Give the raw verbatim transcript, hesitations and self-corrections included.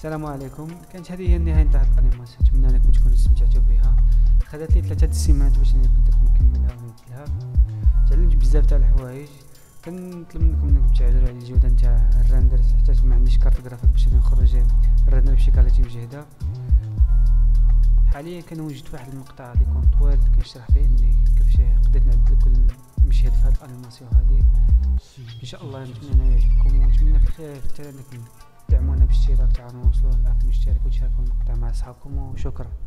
السلام عليكم. كانت هذه هي النهايه تاع الانيماسيون، نتمنى انكم تكونوا استمتعتوا بها. خدات لي ثلاثه السيمانات باش نقدر نكملها ونمثلها. تعلمت بزاف تاع الحوايج. كنطلب منكم انكم تعجلوا على الجوده نتاع الرندر، حتى ما عنديش كارت جرافيك باش نخرج الرندر بشي كاليتي مجهده. حاليا كنوجد واحد المقطع اللي يكون طويل كنشرح فيه اني كيفاش قدرت نعدل كل مشهد في هذه الانيماسيون هذه. ان شاء الله نتمنى انه يعجبكم، ونتمنى في الخير حتى انكم تدعمونا بالاشتراك تاعنا، وصلوا لاكم اشتراك وتشاركوا المقطع مع اصحابكم، وشكرا.